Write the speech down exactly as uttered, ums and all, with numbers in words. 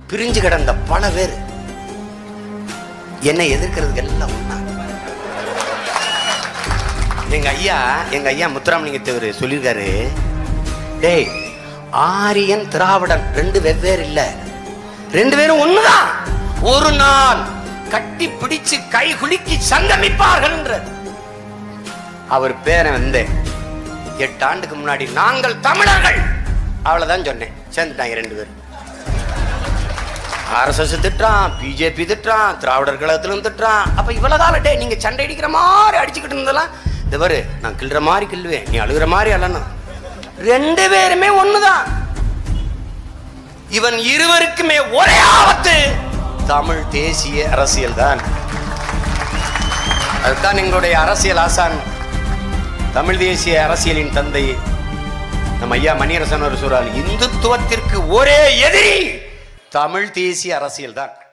பிரிஞ்சு கிடந்த பல பேர் என்னை எதிர்க்கிறதுக்கு எல்லாம் ஒண்ணா. எங்க ஐயா எங்க ஐயா முத்துராமலிங்க தேவர் சொல்லியிருக்காரு, டேய் ஆரியன் திராவிடன் ரெண்டு வெவ்வேறு இல்ல, ரெண்டு பேரும் ஒண்ணுதான், ஒரு நாள் கட்டி பிடிச்சு கை குலுக்கி சங்கமிப்பார்கள். அவர் பேரை வந்து எட்டு ஆண்டுக்கு முன்னாடி நாங்கள் தமிழர்கள் அவ்வளவுதான் சொன்னேன், சேர்ந்துட்டாங்க ரெண்டு பேரும். ஆர்எஸ்எஸ் திட்டுறான், பிஜேபி திட்டுறான், திராவிடர் கழகத்திலும் திட்டுறான். அப்ப இவ்வளவு காலட்டே நீங்க சண்டை அடிக்கிற மாதிரி அடிச்சுக்கிட்டு இருந்தெல்லாம் இந்த பாரு நான் கிள்ற மாதிரி கிள்ளுவேன், நீ அழுகிற மாதிரி அழணும், ரெண்டு பேருமே ஒண்ணுதான். இவன் இருவருக்குமே ஒரே ஆபத்து தமிழ் தேசிய அரசியல் தான். அதுதான் எங்களுடைய அரசியல் ஆசான், தமிழ் தேசிய அரசியலின் தந்தை நம்ம ஐயா மணியரசன் ஒரு சொல்றார், இந்துத்துவத்திற்கு ஒரே எதிரி தமிழ் தேசிய அரசியல் தான்.